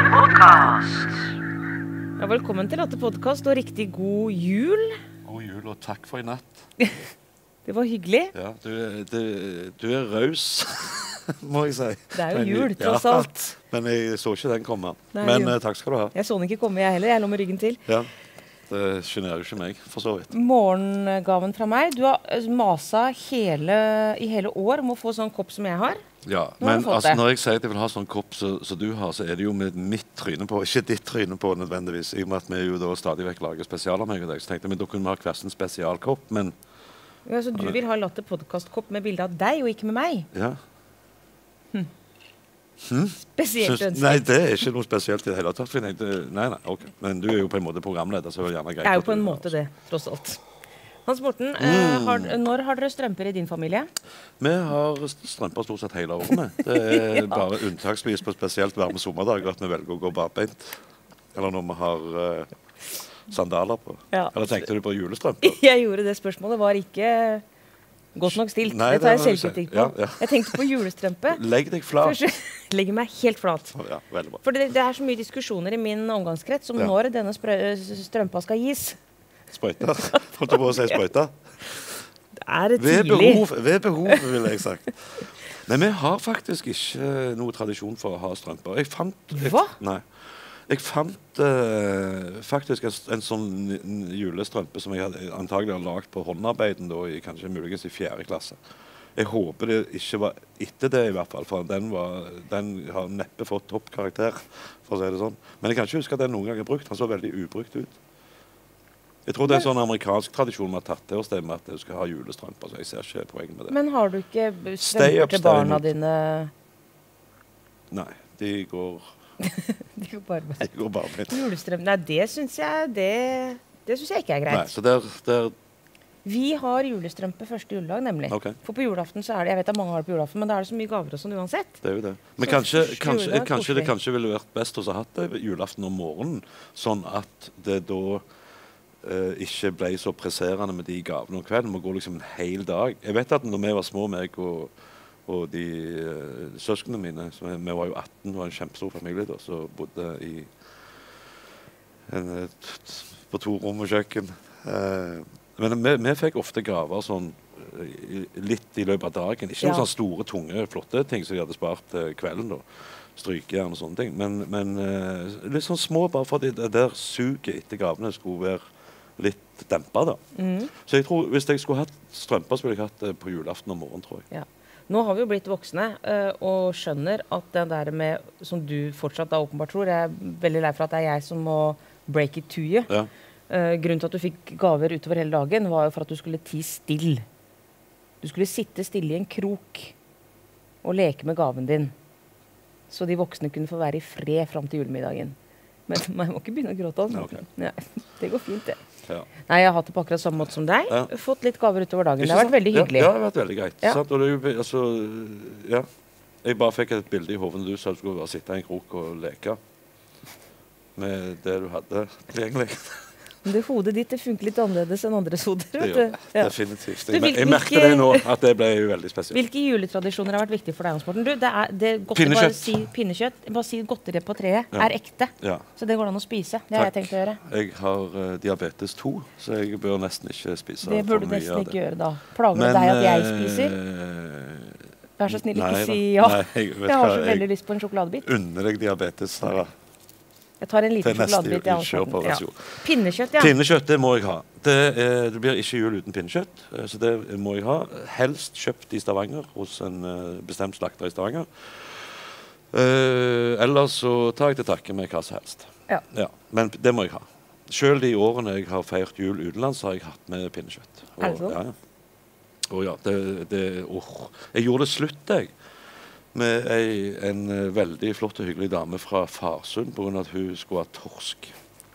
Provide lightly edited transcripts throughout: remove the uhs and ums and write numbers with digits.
Podcast. Ja, velkommen til Latter Podcast og riktig god jul. God jul og takk for i natt. Det var hyggelig. Ja, du raus, må jeg si. Det er jo jul, tross alt. Men jeg så ikke den komme. Nei, Men jo. takk skal du ha. Jeg så den ikke komme, jeg heller. Jeg lå med ryggen til. Ja, det generer jo ikke meg, for så vidt. Morgengaven fra meg. Du har masa i hele år om å få sånn kopp som jeg har. Ja, Nå har men du fått altså, det. når jeg sier at jeg vil ha sånn kopp som du har, så er det jo med mitt tryne på, ikke ditt tryne på nødvendigvis. I og med at vi jo da stadig vekk lager spesialer med deg, så tenkte jeg, men da kunne vi ha hver sin spesialkopp, men... Ja, så du vil ha Latter Podcast-kopp med bilde av deg og ikke med meg? Ja. Spesielt ønske. Nei, det er ikke noe spesielt i det hele tatt. Nei, ok. Men du er jo på en måte programleder, så er det gjerne greit. Jeg er jo at på en du- måte det, tross alt. Hans Morten, når har dere strømper i din familie? Vi har strømper stort sett hele året med. Det er bare unntaksvis på spesielt varme sommerdager at vi velger å gå barbeint. Eller når vi har sandaler på. Ja. Eller tenkte du på julestrømper? Jeg gjorde det spørsmålet, var ikke godt nok stilt. Nei, det tar jeg det må du selvkritikk si. på. Ja. Jeg tenkte på julestrømpe. Legg deg flat. Først legger meg helt flat. Ja, veldig bra. For det er så mye diskusjoner i min omgangskrets om Ja. når denne strømpa skal gis. Sprøyter. Holdt du på å si sprøyter? Det er Ved tidlig. behov, vil jeg sagt. Nei, vi har faktisk ikke noe tradisjon for å ha strømper. Hva? Nei. Jeg fant faktisk en sånn julestrømpe som jeg hadde antagelig har lagt på håndarbeiden da, kanskje muligens i 4. klasse. Jeg håper det ikke var etter det i hvert fall, for den har neppe fått toppkarakter, for å si det sånn. Men jeg kan ikke huske at den noen gang er brukt. Han så veldig ubrukt ut. Jeg tror det er en sånn amerikansk tradisjon vi har tatt til oss det med at du skal ha julestrømper, så jeg ser ikke poenget med det. Men har du ikke Stay strømper up, til stay barna out. dine? Nei, de går De går bare med. bare med. Julestrøm? Nei, det syns jeg ikke er Nei, greit. så der Vi har julestrømpe første juledag, nemlig. Ok. For på julaften så er det, jeg vet at mange har det på julaften, men da er det så mye gaver og sånn uansett. det er jo det. Men Så kanskje, første kanskje, juledag, kanskje det koselig. ville vært best å ha hatt det julaften om morgenen, sånn at det da ikke ble så presserende med de gavene om kvelden. Vi går liksom en hel dag. Jeg vet at når vi var små, meg og de søskene mine, så vi var jo 18, det var en kjempestor familie da, så bodde på 2 rom og kjøkken. Men vi fikk ofte gaver sånn litt i løpet av dagen. Ikke Ja. noen sånne store, tunge, flotte ting som de hadde spart til kvelden da. Strykejern og sånne ting. Men litt sånn små, bare fordi det der suget etter gavene skulle være litt dempet da. Så jeg tror, hvis jeg skulle hatt strømper, så ville jeg hatt det på julaften om morgenen, tror jeg. Ja. Nå har vi jo blitt voksne og skjønner at det der med, som du fortsatt da åpenbart tror, jeg er veldig lei for at det er jeg som må break it to you. Ja. Grunnen til at du fikk gaver utover hele dagen, var jo for at du skulle tie still. Du skulle sitte stille i en krok og leke med gaven din. Så de voksne kunne få være i fred fram til julemiddagen. Men jeg må ikke begynne å gråte. Altså. Ok. Ja, det går fint, det. Ja. Nei, jeg har hatt det på akkurat samme måte som deg. Ja. Fått litt gaver utover dagen. Ikke Det har vært sant? veldig hyggelig. Ja, det har vært veldig greit. Ja. Sant? Og det er jo, altså, ja. Jeg bare fikk et bilde i hodet når du sa du skulle bare sitte i en krok og leke med det du hadde tilgjengelig. Men det hodet ditt det funker litt annerledes enn andres hoder. Det vet gjør du. det. Ja. Definitivt. Du, Jeg merker det nå, at det ble jo veldig spesielt. Hvilke juletradisjoner har vært viktige for deg, Hans Morten? Du, det er godt å bare Pinnekjøtt. si pinnekjøtt. Bare si godteri på treet Ja. er ekte. Ja. Så det går an å spise. Det har jeg Takk. tenkt å gjøre. Jeg har diabetes 2, så jeg bør nesten ikke spise Det burde for du mye nesten av ikke det. gjøre da. Plager det deg at jeg spiser? Vær så snill, nei ikke da. si ja. Nei, jeg vet Jeg har hva, så jeg- veldig lyst på en sjokoladebit. unner deg diabetes, Sara. Jeg tar en liten Til neste sjokoladebit. jul. Kjør på, vær så god. Pinnekjøtt, ja. Pinnekjøtt, det må jeg ha. Det blir ikke jul uten pinnekjøtt, så det må jeg ha. Helst kjøpt i Stavanger, hos en bestemt slakter i Stavanger. Ellers så tar jeg til takke med hva som helst. Ja. Ja, men det må jeg ha. Selv de årene jeg har feirt jul utenlands, har jeg hatt med pinnekjøtt. Er det sånn? Ja, ja. Og ja, jeg gjorde det slutt, jeg. Med en veldig flott og hyggelig dame fra Farsund på grunn av at hun skulle ha torsk.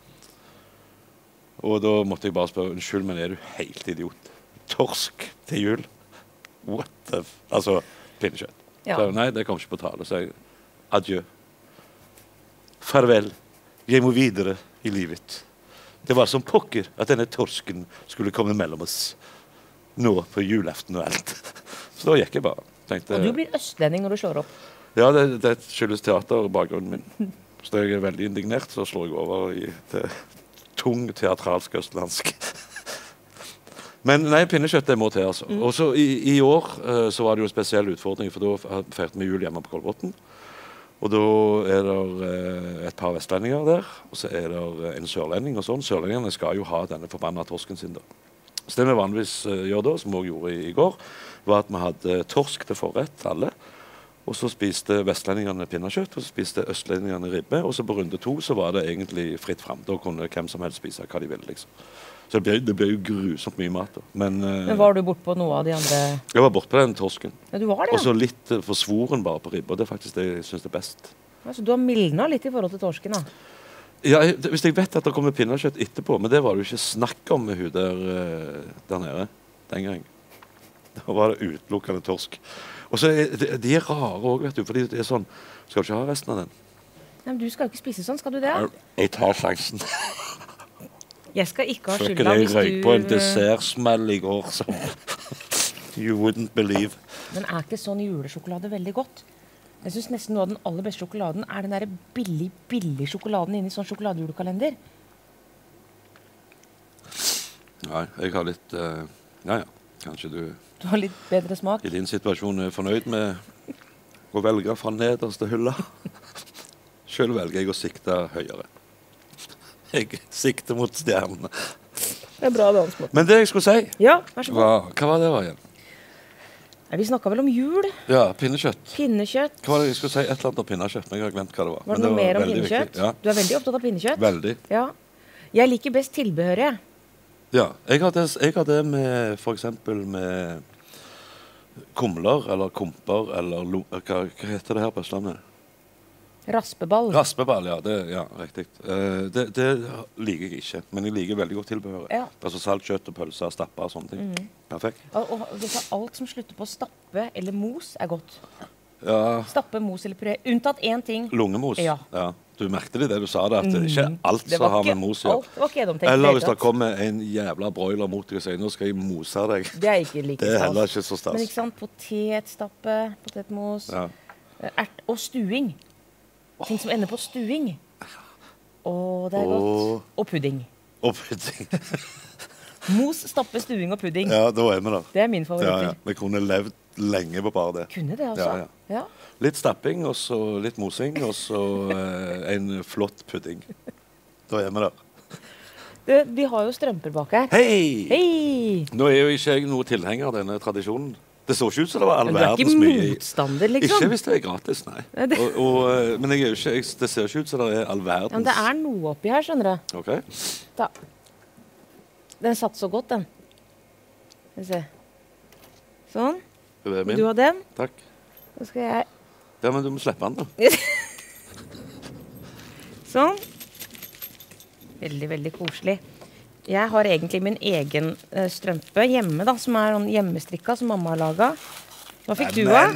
Og da måtte jeg bare spørre, unnskyld, men er du helt idiot? Torsk til jul? What the altså, pinnekjøtt. Ja. Så, nei, det kom ikke på tale. Så jeg, adjø. Farvel. Jeg må videre i livet. Det var som pokker at denne torsken skulle komme mellom oss. Nå på julaften og alt. Så da gikk jeg bare. Tenkte, Og du blir østlending når du slår opp. ja, det skyldes teaterbakgrunnen min. Så jeg er veldig indignert, så slår jeg over i det tung teatralsk østlandsk. Men nei, pinnekjøtt det må til, altså. Og så i år så var det jo en spesiell utfordring, for da feirte vi jul hjemme på Kolbotn. Og da er det et par vestlendinger der, og så er det en sørlending og sånn. Sørlendingene skal jo ha denne forbanna torsken sin da. Så det vi vanligvis gjør da, som vi også gjorde i går, var at vi hadde torsk til forrett, alle. Og så spiste vestlendingene pinnekjøtt, og så spiste østlendingene ribbe. Og så på runde 2 så var det egentlig fritt frem. Da kunne hvem som helst spise hva de ville, liksom. Så det ble jo grusomt mye mat da. Men var du bort på noe av de andre? Jeg var bort på den torsken. Ja, du var det, ja. Og så litt forsvoren bare på ribbe, og det er faktisk det jeg synes er best. Altså, du har mildnet litt i forhold til torsken da? Ja, hvis jeg vet at det kommer pinnekjøtt etterpå, men det var det jo ikke snakk om med hun der nede den gang. Da var det utelukkende torsk. Og så de er rare også, vet du, fordi det er sånn, skal du ikke ha resten av den? Nei, men du skal jo ikke spise sånn, skal du det? Jeg tar sjansen. Jeg skal ikke ha skylda Frøken, hvis jeg røy på en dessertsmell i går som you wouldn't believe. Men er ikke sånn julesjokolade veldig godt? Jeg synes nesten noe av den aller beste sjokoladen er den der billig sjokoladen inne i sånn sjokoladejulekalender. Nei, jeg har litt, ja, kanskje du har litt bedre smak. I din situasjon er fornøyd med å velge fra nederste hylla. Selv velger jeg å sikte høyere. Jeg sikter mot stjernene. Det er bra dansmåte. Men det jeg skulle si, ja, vær så god. Hva var det igjen? Vi snakket vel om jul. Ja, pinnekjøtt. Pinnekjøtt. Hva var det jeg skulle si? Et eller annet om pinnekjøtt, men jeg har glemt hva det var. Var det noe mer om pinnekjøtt? Ja. Du er veldig opptatt av pinnekjøtt? Veldig. Ja. Jeg liker best tilbehøret. Ja, jeg har det med, for eksempel med kumler, eller komper, eller hva heter det her på Østlandet? Raspeball. Raspeball, ja, riktig. Det liker jeg ikke, men jeg liker veldig godt tilbehøret. Ja. Altså salt, kjøtt og pølser, stapper og sånne ting. Perfekt. Og alt som slutter på stappe eller mos er godt. Ja. Stappe, mos eller puré. Unntatt én ting. Lungemos. Ja. Du merkte det du sa, det, at det ikke alt som har med mos å gjøre. Det var ikke gjennomtenkt. Eller hvis det kommer en jævla broiler mot deg og sier, nå skal jeg mose deg. Det er ikke like stas. Det er heller ikke så stas. Men ikke sant, potetstappe, potetmos, og stuing. Ting som ender på stuing. Det er godt. Og pudding. Og pudding. Mos, stappe, stuing og pudding. Ja, da er vi der. Det er min favoritter. Ja. Vi kunne levd lenge på bare det. Kunne det altså. Ja. Litt stapping, og så litt mosing, og så en flott pudding. Da er vi der. Vi har jo strømper bak her. Hei! Hei! Nå er jo ikke jeg noe tilhenger av denne tradisjonen. Det så ikke ut som det var all verdens mye. Men du er ikke motstander, liksom? Ikke hvis det er gratis, nei. Men det ser ikke ut som det er all verdens... Ja, men det er noe oppi her, skjønner du. Ok. Da. Den satt så godt, den. Skal vi se. Sånn. Det er min. Du har den. Takk. Så skal jeg... Ja, men du må slippe den da. Sånn. Veldig, veldig koselig. Jeg har egentlig min egen strømpe hjemme, da, som er hjemmestrikka, som mamma har laget. Hva fikk du av?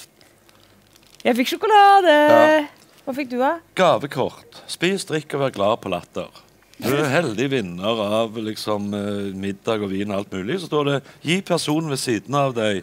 Jeg fikk sjokolade! Ja. Hva fikk du av? Gavekort. Spis, drikk og vær glad på latter. Du er heldig vinner av liksom, middag og vin og alt mulig. Så står det, gi personen ved siden av deg.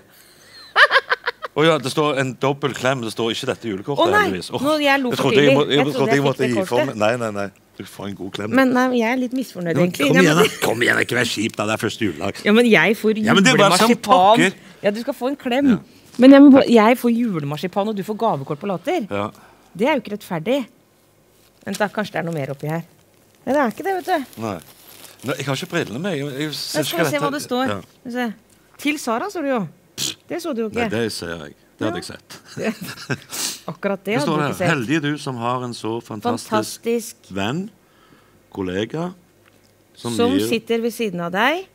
Ja, det står en dobbelt klem. Det står ikke dette julekortet, heldigvis. Jeg lo for tidlig. Jeg trodde jeg måtte gi for meg. Nei. Du får en god klem. Men nei, jeg er litt misfornøyd, egentlig. Kom igjen, ikke vær kjip da, det er første juledag. Ja, men jeg får julemarsipan. Ja, du skal få en klem. Ja. Men jeg får julemarsipan, og du får gavekort på latter. Ja. Det er jo ikke rettferdig. Vent da, kanskje det er noe mer oppi her. Nei, det er ikke det, vet du. Nei, jeg har ikke brillene med. Jeg skal se hva det står. Ja. Til Sara, så du jo. Det så du jo ikke. Nei, det ser jeg. Det hadde jeg sett. Akkurat det hadde du ikke sett. Heldig du som har en så fantastisk venn, kollega, som sitter ved siden av deg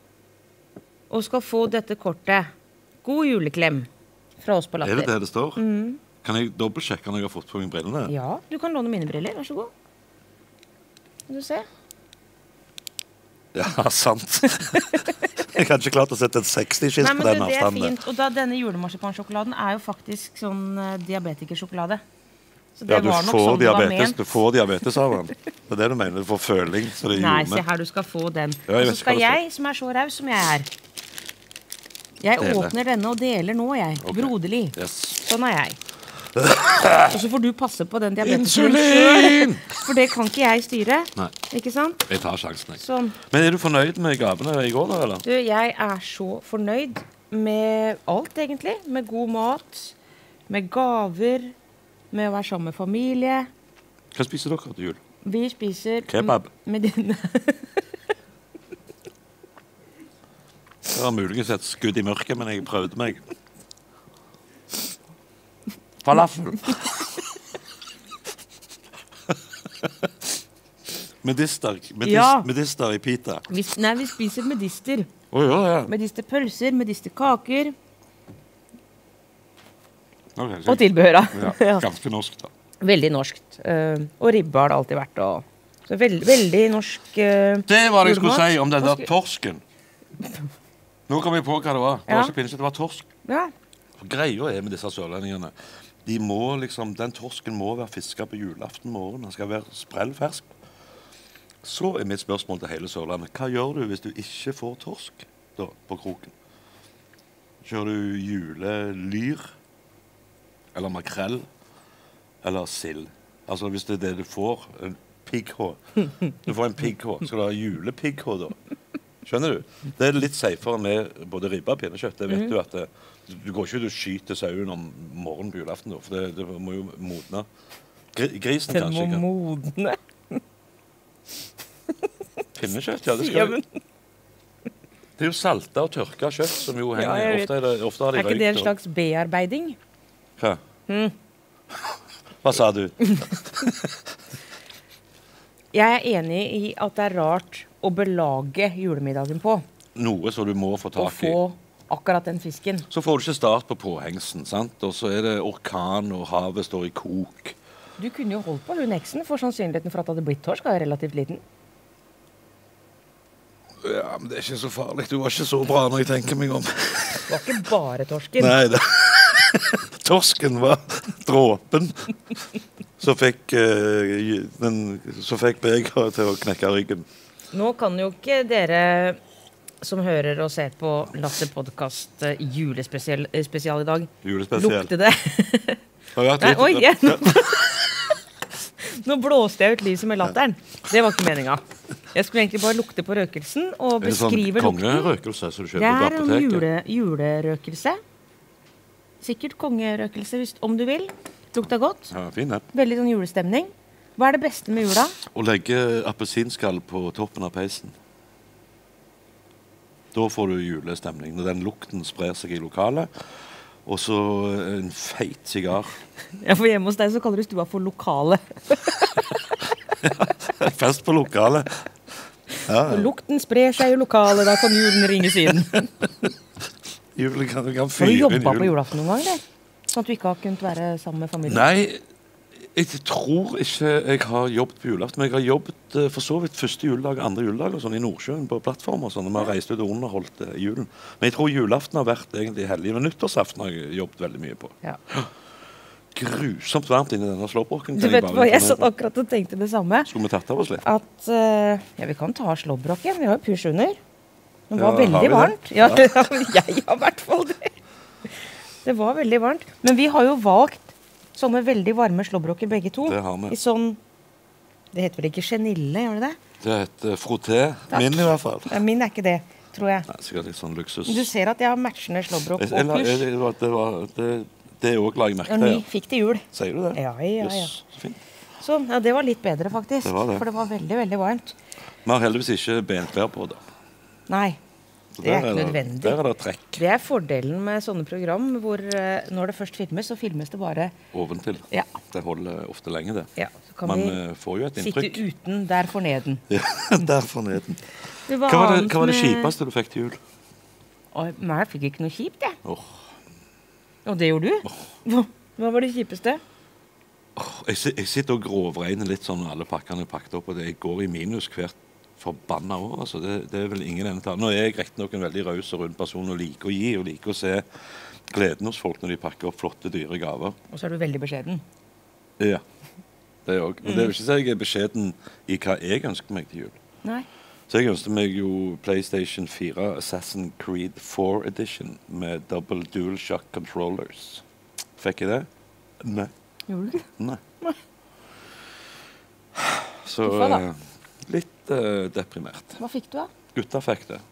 og skal få dette kortet. God juleklem fra oss på Latter. Er det det står? Kan jeg dobbeltsjekke når jeg har fått på mine brillene? Ja, du kan låne mine briller. Vær så god. Kan du se? Ja, sant. Jeg har ikke klart å sette et 60-skilt på den avstanden. Det er fint. Og denne julemarsipansjokoladen er jo faktisk sånn diabetikersjokolade. Så det var nok sånn det var ment. Du får diabetes av den. Det er det du mener. Du får føling. Så det Nei, se her, du skal få den. Ja, og så skal jeg, som er så raus som jeg er, jeg åpner denne og deler nå, jeg. Okay. Broderlig. Yes. Sånn er jeg. Og så får du passe på den diabetesen selv, for det kan ikke jeg styre. Nei. Ikke sant? Jeg tar sjansen, jeg. Sånn. Men er du fornøyd med gavene i går, da, eller? Du, jeg er så fornøyd med alt, egentlig. Med god mat, med gaver, med å være sammen med familie. Hva spiser dere til jul? Vi spiser... Kebab. Med dine... Det var muligens et skudd i mørket, men jeg prøvde meg. Falafel. Medister i pita. Vi spiser medister. Ja. Medisterpølser, medisterkaker. Okay, og tilbehøra. Ja, ganske norsk, da. Veldig norskt. Og ribbe har det alltid vært. Så veldig norsk det var det jeg skulle si om den der torsken. Nå kom jeg på hva det var. Det var ikke pinnekjøtt, det var torsk. Ja. For greia er med disse sørlendingene. Den torsken må være fisket på julaften morgen. Den skal være sprellfersk. Så er mitt spørsmål til hele Sørlandet. Hva gjør du hvis du ikke får torsk da, på kroken? Kjører du julelyr? Eller makrell? Eller sild? Altså hvis det er det du får, en pigghå. Du får en pigghå. Skal du ha julepigghå da? Skjønner du? Det er litt safere med både ribba og pinnekjøtt. Det vet du at du går ikke ut og skyter sauen om morgenen på julaften da, for det må jo modne. Grisen kanskje ikke. Den må modne? Pinnekjøtt, ja, det skal vi. Det er jo saltet og tørket kjøtt som jo henger. Ofte har de røykt. Er ikke det en slags bearbeiding? Hva? Hva sa du? Jeg er enig i at det er rart å belage julemiddagen på. Noe som du må få tak i. Og få akkurat den fisken. Så får du ikke start på påhengsen, sant? Og så er det orkan, og havet står i kok. Du kunne jo holdt på hun eksen, for sannsynligheten for at det hadde blitt torsk er relativt liten. Ja, men det er ikke så farlig. Du var ikke så bra når jeg tenker meg om. Det var ikke bare torsken. Nei, torsken var dråpen. Så fikk begeret til å knekke ryggen. Nå kan jo ikke dere som hører og ser på Lasse podcast julespesial i dag lukte det. Nei, oi, igjen. Nå blåste jeg ut lyset med latteren. Det var ikke meningen. Jeg skulle egentlig bare lukte på røkelsen og beskrive lukten. Det er sånn kongerøkelse som du kjøper på apoteket. Det er en julerøkelse. Sikkert kongerøkelse om du vil. Lukter godt. Ja, fin det. Veldig sånn julestemning. Hva er det beste med jula? Å legge appelsinskall på toppen av peisen. Da får du julestemning. Når den lukten sprer seg i lokalet. Og så en feit sigar. Ja, for hjemme hos deg så kaller du stua for lokale. Ja, fest på lokalet. Ja. Lukten sprer seg i lokalet, da kan julen ringe siden. Julen kan fyre inn jul. Har du jobbet på julaften noen gang, eller? Sånn at du ikke har kunnet være sammen med familien? Nei, jeg tror ikke jeg har jobbet på julaften. Men jeg har jobbet for så vidt første juledag, andre juledag og sånn i Nordsjøen på plattformer. Sånn, når vi har reist ut og underholdt julen. Men jeg tror julaften har vært egentlig hellig. Men nyttårsaften har jeg jobbet veldig mye på. Ja. Grusomt varmt inni denne slåbroken. Du vet hva, jeg satt akkurat og tenkte det samme. Skulle vi tatt av oss litt? At, ja, vi kan ta slåbroken. Vi har jo pysj under. Det var veldig varmt. Ja, jeg har i hvert fall det. Det var veldig varmt. Men vi har jo valgt sånne veldig varme slåbroker begge to. Det har vi. I sånn, det heter vel ikke chenille, gjør det det? Det heter frotté. Min i hvert fall. Ja, min er ikke det, tror jeg. Nei, sikkert litt sånn luksus. Du ser at jeg har matchende slåbrok og pysj. Det også la jeg merke til. Ja, ni fikk til jul. Sier du det? Ja. Yes, så fint. Så, ja, det var litt bedre faktisk. Det var det. For det var veldig, veldig varmt. Vi har heldigvis ikke benklær på det. Nei, det er ikke nødvendig. Der er det trekk. Det er fordelen med sånne program, hvor når det først filmes, så filmes det bare oventil. Ja. Det holder ofte lenge, det. Ja, så kan Man får jo et inntrykk. Sitte uten der for neden. Ja, der for neden. Hva var det kjipeste du fikk til jul? Nei, jeg fikk ikke noe kjipt, jeg. Og det gjorde du? Hva var det kjipeste? Jeg sitter og grovregner litt sånn når alle pakkene er pakket opp, og jeg går i minus hvert forbannet år. Altså. Det er vel ingen ende til. Nå er jeg rett nok en veldig raus og rund person og liker å gi, og liker å se gleden hos folk når de pakker opp flotte, dyre gaver. Og så er du veldig beskjeden. Ja, det òg. Men det er jo ikke så jeg er beskjeden i hva jeg ønsker meg til jul. Nei. Så jeg ønsket meg jo PlayStation 4 Assassin's Creed 4 Edition med double DualShock controllers. Fikk jeg det? Nei. Gjorde du ikke? Nei. Nei. Så Hvorfor da? litt deprimert. Hva fikk du da? Gutta fikk det.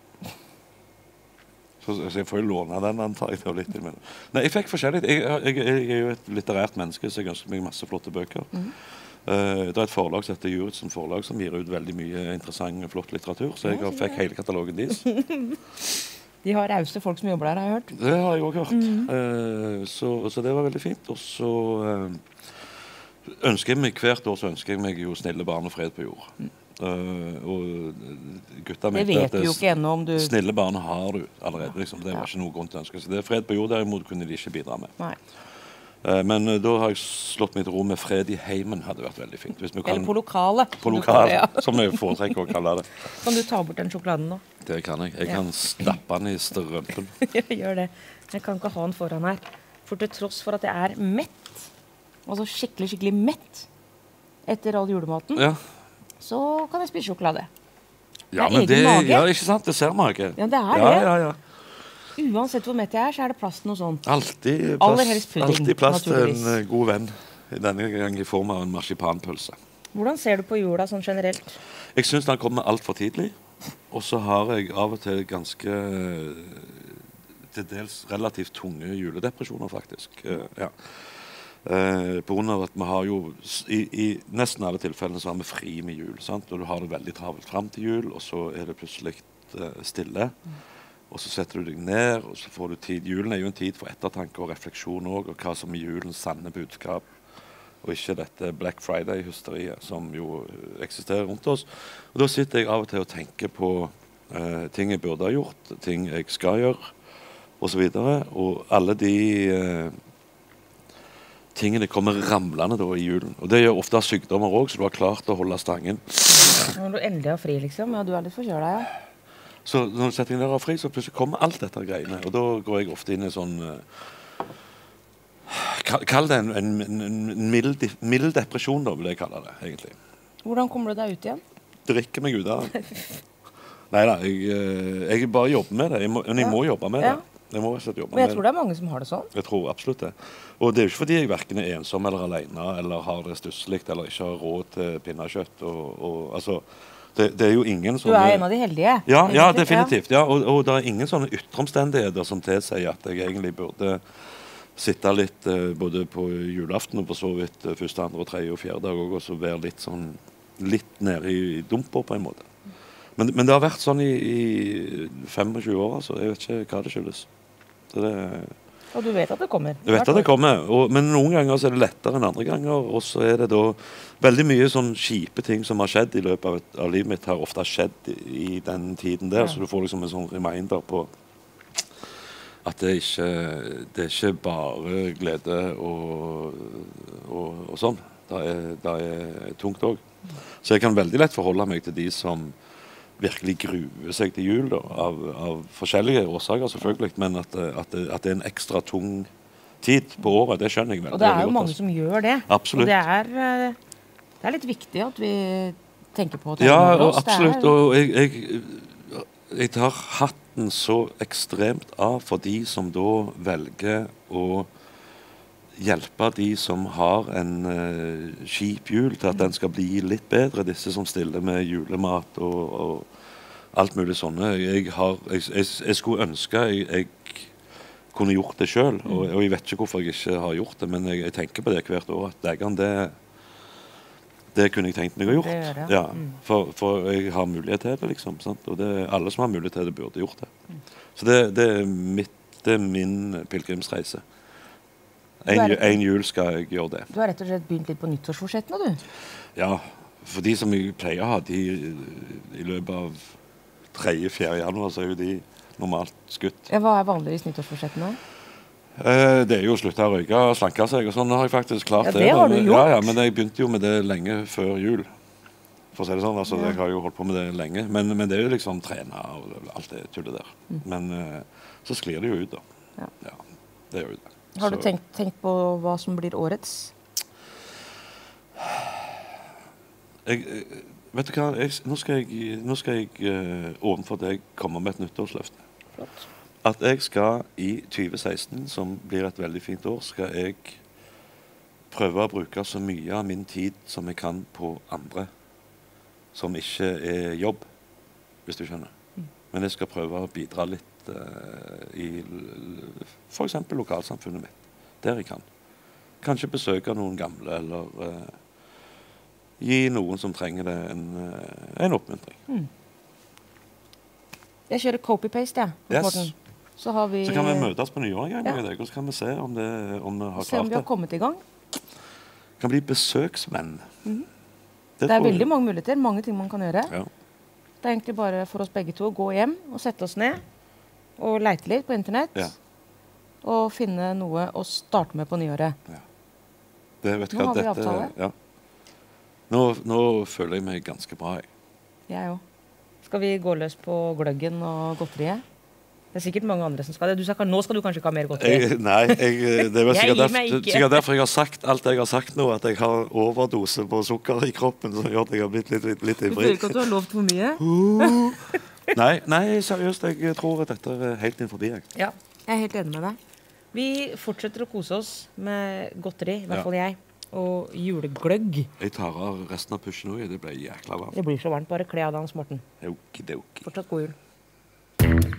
Så jeg får jo låne den, antar jeg. Litt innimellom. Nei, jeg fikk forskjellig. Jeg er jo et litterært menneske, så jeg ønsker meg masse flotte bøker. Det er et forlag som heter Juritzen Forlag, som gir ut veldig mye interessant og flott litteratur. Så jeg fikk hele katalogen deres. De har rause folk som jobber der, har jeg hørt. Det har jeg også hørt. Så det var veldig fint. Og så ønsker jeg meg hvert år så ønsker jeg meg jo snille barn og fred på jord. Og gutta Det vet du jo ikke ennå om du... Snille barn har du allerede. Liksom. Det var ikke noe grunn til å ønske. Så det er fred på jord, derimot kunne de ikke bidra med. Nei. Men da har jeg slått mitt ro med fred i heimen. Hadde vært veldig fint. Eller på lokale. På lokale, som jeg foretrekker å kalle det. Kan du ta bort den sjokoladen nå? Det kan jeg. Jeg kan stappe den i strømpen. Jeg gjør det. Jeg kan ikke ha den foran her. For til tross for at jeg er mett, altså skikkelig mett, etter all julematen, så kan jeg spise sjokolade. Ja, men det, ja, ikke sant? Det ser mage. Ja, det er det. Ja. Uansett hvor mett jeg er, så er det plass til noe sånt. Alltid plass til en god venn. Denne gang i form av en marsipanpølse. Hvordan ser du på jula sånn generelt? Jeg synes den kommer alt for tidlig. Og så har jeg av og til ganske til dels relativt tunge juledepresjoner, faktisk. På grunn av at vi har jo i nesten alle tilfellene så har vi fri med jul, sant? Og du har det veldig travelt frem til jul, og så er det plutselig stille. Og så setter du deg ned, og så får du tid. Julen er jo en tid for ettertanke og refleksjon også, og hva som er julens sanne budskap. Og ikke dette Black Friday-hysteriet som jo eksisterer rundt oss. Og da sitter jeg av og til og tenker på ting jeg burde ha gjort, ting jeg skal gjøre, og så videre. Og alle de tingene kommer ramlende da i julen. Og det gjør ofte sykdommer også, så du har klart å holde stangen. Når du endelig har fri, liksom. Ja, du er litt forkjølet, ja. Så når du setter deg ned og har fri, så plutselig kommer alt dette greiene. Og da går jeg ofte inn i sånn kall det en mild depresjon, da, vil jeg kalle det, egentlig. Hvordan kommer du deg ut igjen? Drikker meg ut av det. Neida, jeg bare jobber med det. Jeg må jobbe med det. Jeg må jobbe Men jeg tror det er mange som har det sånn. Jeg tror absolutt det. Og det er jo ikke fordi jeg hverken er ensom eller alene, eller har det stusselig, eller ikke har råd til pinnekjøtt. Altså, det er jo ingen sånne... Du er en av de heldige. Ja, definitivt. Ja. Og det er ingen sånne ytre omstendigheter som tilsier at jeg egentlig burde sitte litt både på julaften og på så vidt første, andre, tredje og fjerde dag også, og så være litt sånn litt nede i dumper på en måte. Men det har vært sånn i 25 år, altså. Jeg vet ikke hva det skyldes. Og du vet at det kommer? Jeg vet at det kommer, men noen ganger så er det lettere enn andre ganger, og så er det da veldig mye sånn kjipe ting som har skjedd i løpet av livet mitt, har ofte skjedd i den tiden der, så du får liksom en sånn reminder på at det er ikke bare glede og sånn. Det er tungt også. Så jeg kan veldig lett forholde meg til de som virkelig gruer seg til jul, da, av forskjellige årsaker selvfølgelig, men at det er en ekstra tung tid på året, det skjønner jeg veldig godt. Og det er jo mange som gjør det. Absolutt. Og det er litt viktig at vi tenker på det. Ja, og absolutt. Og jeg tar hatten så ekstremt av for de som da velger å hjelpe de som har en kjip jul til at den skal bli litt bedre, disse som stiller med julemat og alt mulig sånne. Jeg skulle ønske jeg kunne gjort det selv, og jeg vet ikke hvorfor jeg ikke har gjort det, men jeg tenker på det hvert år, at det kunne jeg tenkt meg å gjort. Ja, for jeg har mulighet til det, liksom. Sant? Og alle som har mulighet til det, burde gjort det. Så det er min pilgrimsreise. En jul skal jeg gjøre det. Du har rett og slett begynt litt på nyttårsforsettene, du? Ja, for de som jeg pleier å ha, i løpet av 3.-4. januar, så er jo de normalt skutt. Ja, hva er vanligvis nyttårsforsettene? Det er jo å slutte å røyke og slanke seg, og sånn har jeg faktisk klart det. Ja, det har du gjort. Ja, men jeg begynte jo med det lenge før jul. For å si det sånn, altså, jeg har jo holdt på med det lenge. Men det er jo liksom trene og alt det tullet der. Men så sklir det jo ut, da. Ja, det gjør jo det. Har du tenkt på hva som blir årets? Vet du hva, nå skal jeg ovenfor deg komme med et nyttårsløfte. Flott. At jeg skal i 2016, som blir et veldig fint år, skal jeg prøve å bruke så mye av min tid som jeg kan på andre som ikke er jobb, hvis du skjønner. Men jeg skal prøve å bidra litt i for eksempel lokalsamfunnet mitt, der jeg kan. Kanskje besøke noen gamle, eller gi noen som trenger det en oppmuntring. Jeg kjører copy-paste, Yes. Så har vi... Så kan vi møtes på nyår en gang, og så kan vi se om vi har Se om klart vi har det. kommet i gang. Kan bli besøksmenn. Det er veldig mange muligheter, mange ting man kan gjøre. Ja. Det er egentlig bare for oss begge to å gå hjem og sette oss ned og leite litt på internett. Ja. Og finne noe å starte med på nyåret. Ja. Det, vet du Nå hva, har vi dette, avtale. ja. Nå føler jeg meg ganske bra. Jeg òg. Skal vi gå løs på gløggen og godteriet? Det er sikkert mange andre som skal det. Du sa, nå skal du kanskje ikke ha mer godteri? Nei, det var Jeg sikkert, gir meg ikke. sikkert derfor jeg har sagt alt jeg har sagt nå, at jeg har overdose på sukker i kroppen, som gjør at jeg har blitt litt Du føler ivrig. ikke at du har lovt for mye? Nei, seriøst, jeg tror at dette er helt inn forbi. Ja, jeg er helt enig med deg. Vi fortsetter å kose oss med godteri, i hvert fall jeg. Og julegløgg. Jeg tar av resten av pushen også, det ble jækla varmt. Det blir så varmt. Bare kle av deg, Hans Morten. Okidoki. Fortsatt god jul.